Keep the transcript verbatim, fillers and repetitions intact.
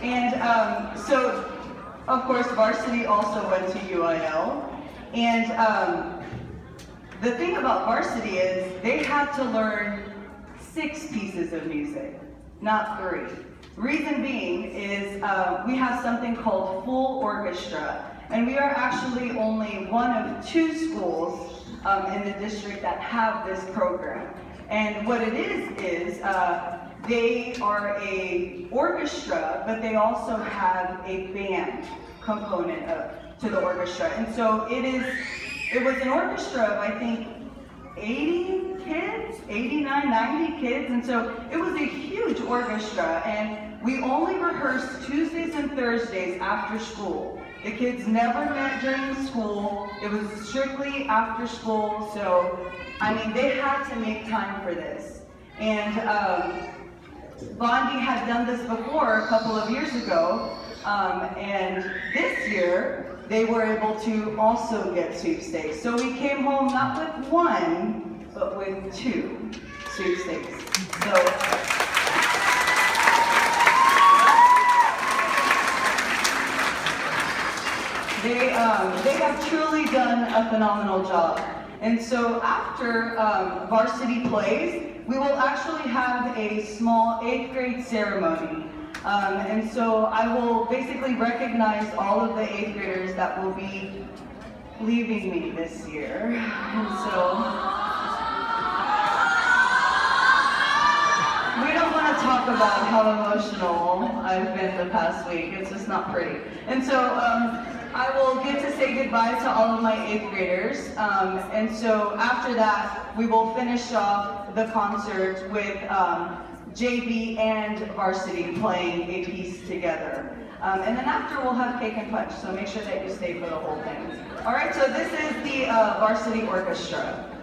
And um, so, of course, varsity also went to U I L. And um, the thing about varsity is they had to learn six pieces of music, not three. Reason being is uh, we have something called full orchestra, and we are actually only one of two schools um, in the district that have this program. And what it is, is uh, they are a orchestra, but they also have a band component of, to the orchestra. And so it is, it was an orchestra of, I think, eighty kids, eighty-nine, ninety kids, and so it was a huge orchestra, and we only rehearsed Tuesdays and Thursdays after school. The kids never met during school. It was strictly after school, so, I mean, they had to make time for this. And um, Bondi had done this before a couple of years ago, um, and this year, they were able to also get sweepstakes. So we came home not with one, but with two sweepstakes. So, they, um, they have truly done a phenomenal job. And so after um, varsity plays, we will actually have a small eighth grade ceremony. Um, and so I will basically recognize all of the eighth graders that will be leaving me this year. And so we don't want to talk about how emotional I've been the past week. It's just not pretty. And so um, I will get to say goodbye to all of my eighth graders. Um, and so after that, we will finish off the concert with um, J V and varsity playing a piece together. Um, and then after we'll have cake and punch, so make sure that you stay for the whole thing. All right, so this is the uh, varsity orchestra.